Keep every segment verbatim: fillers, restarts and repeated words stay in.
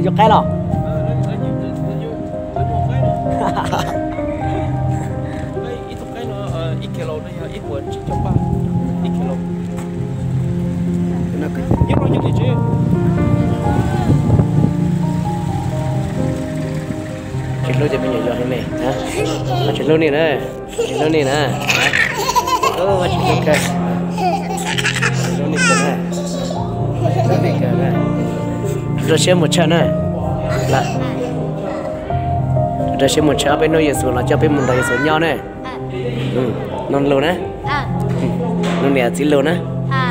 cho cái lo ít thuốc cái nó ít kilo đây ít quần chỉ trong ba ít kilo nó cái ít rồi chứ chứ chuyện luôn thì bây giờ giờ thế này hả mà chuyện luôn này nè chuyện luôn này nè ơ mà chuyện luôn cái chuyện luôn này cái này chuyện luôn này cái này rồi xem một trận này là rồi xem một trận bên nơi giờ là cho bên một đời số nhau này ừ non luôn á non này chỉ luôn á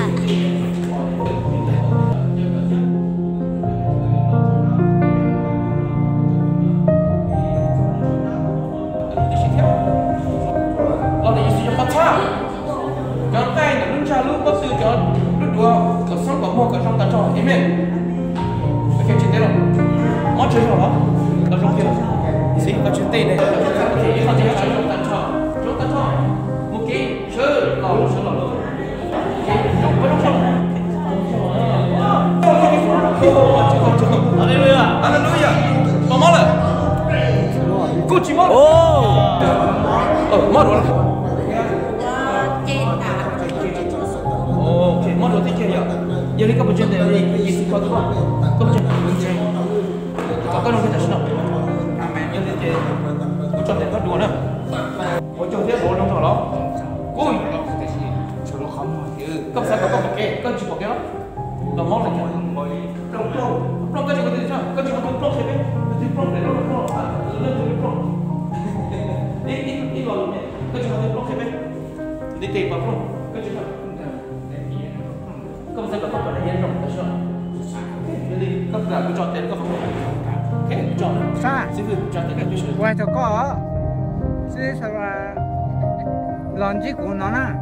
Amen. Ok, chị tên rồi. Mót chơi rồi đó. Ở trong kia. Xí, có chuyện tên này. Thì những con gì chơi trong tàn trò. Trong tàn trò. Một cái chơi lò, chơi lò luôn. Trong có trong trò. Hallelujah. Hallelujah. Có mót rồi. Cô chỉ mót. Ô. Ờ, mót rồi. Ok, mót rồi thích chơi nhỉ? Giờ đi các bạn chơi để đi gì qua các bạn, các bạn chơi, có các đồng tiền nào? Amen. Giờ đi chơi, có cho tiền các đùa nữa, có cho tiền đùa trong trò đó. Ui, cấp sai có có một cái, có chỉ một cái đó, làm món này nhỉ? Plong plong, plong cái gì có tiền sao? Cái gì có tiền plong thế đấy? Cái plong để nó plong, à, lên từ plong. Đi đi đi vào luôn này, cái gì có tiền plong thế đấy? Đi tìm vào plong, cái gì vậy? Không sai có có là yên rộng đó chưa? Thế đi, các bạn cứ chọn tên các bạn. Thế chọn. Sa. Sư phụ chọn tên các chú. Quay cho có. Sư sao là lần gì của nó nè.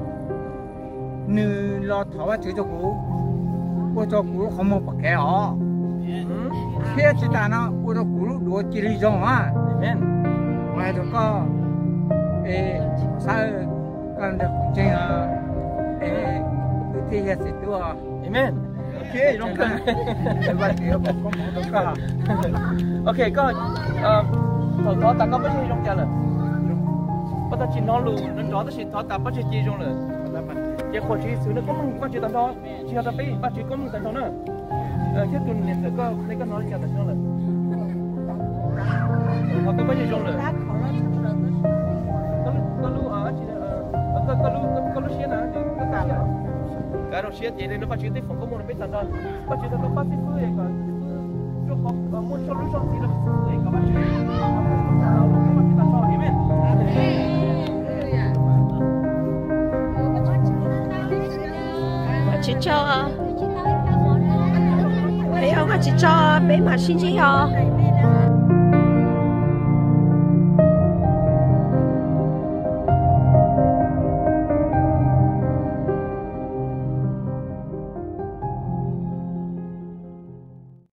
Nữ lo tháo vào cho cũ. Ô cho cũ không một cái họ. Khi chỉ ta nó ô cho cũ đuổi chỉ lý do mà. Amen. Quay cho có. Ê, sao con được chơi à? Ê, thì là sẽ đùa. Amen. Ok, trong cái. Vậy thì có một cái cả. Ok, có ờ thọ thọ ta có bao nhiêu trong chợ rồi? Bắt đầu chỉ nó luôn, nó chó ta chỉ thọ ta bao nhiêu chi trong rồi? Giờ khỏi chỉ xứ nó có mình bao nhiêu tấn đó, chỉ là ta bị bao nhiêu có mình tấn đó nữa. Ờ, thiết tuần này sẽ có lấy cái nói cho ta xong rồi. Họ có bao nhiêu trong rồi? Có có lu ở chỉ ờ có có lu có lu xía nữa thì có cả là cái đó xía thì nó bao nhiêu tí phòng có một biết tấn đó, bao nhiêu tấn có bao nhiêu thứ vậy còn cho họ muốn cho lu cho thì nó vậy có bao nhiêu Amen. Chị cho bé ông chị cho bé mà xin chị cho